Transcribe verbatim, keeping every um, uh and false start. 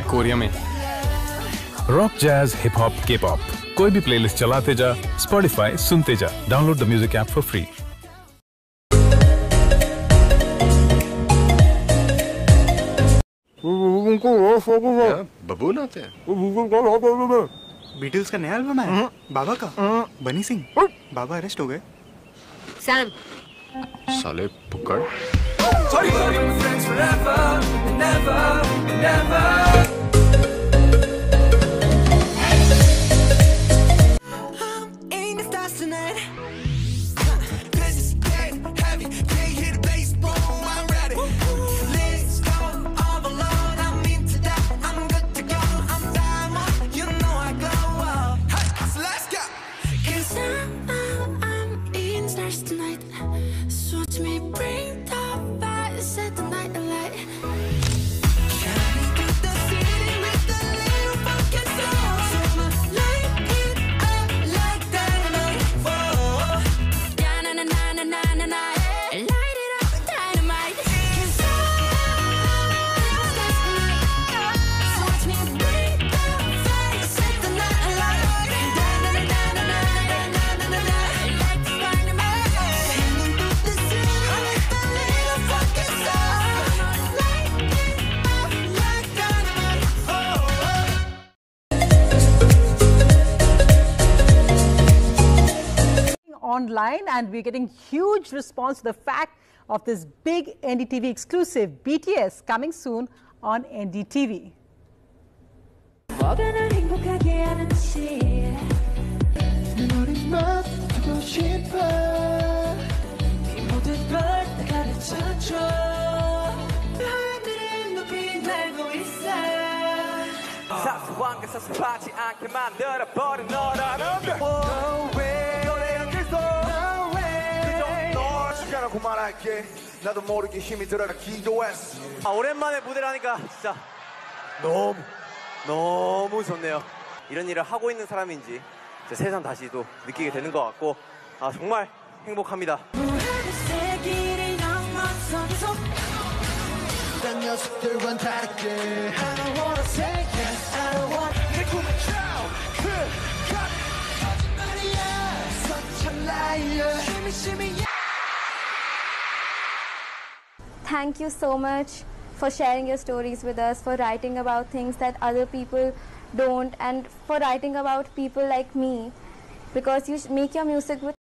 Korea में। Rock, jazz, hip hop, K pop, कोई भी प्लेलिस्ट चलाते जा, स्पॉटिफाई सुनते जा। Download the music app for free. Baboon आते हैं। बीटल्स का नया एल्बम है। बाबा का। बनी सिंह। बाबा अरेस्ट हो गए। सैम। साले पुक्कड़। Sorry, sorry, we're friends forever, never, never. I'm in the stars tonight. This is getting heavy. Can't hear the bass, boom, I'm ready. Let's go all alone. I'm into that. I'm good to go. I'm diamond. You know I glow up. Hey, so let's go. 'Cause I'm, I'm, I'm in the stars tonight. So watch me bring the fire, set the night alight. Shining through the city with a little funky soul. So I'ma light it up like dynamite. Whoa. Na na na na na na na na. Light it up, dynamite. 'Cause I'm in the stars tonight. So watch me bring the fire, set the night alight. Na na na na na na na na na na. Like dynamite. Shining through the city with a little funky soul. Light it up like dynamite. Oh, online, and we're getting huge response to the fact of this big N D T V exclusive, B T S, coming soon on N D T V. 사소한 게 섭섭하지 않게 만들어버린 너라는 No way 너네는 그래서 No way 그저 널 죽여놓고 말할게 나도 모르게 힘이 들어가 기도했어 아 오랜만에 무대를 하니까 진짜 너무 너무 좋네요. 이런 일을 하고 있는 사람인지 이제 세상 다시 또 느끼게 되는 것 같고 아 정말 행복합니다. 딴 녀석들과는 다르게 I don't wanna say yes I don't want 내 꿈의 drown 그 거짓말이야 Such a liar shimmy shimmy yeah. Thank you so much for sharing your stories with us, for writing about things that other people don't, and for writing about people like me, because you make your music with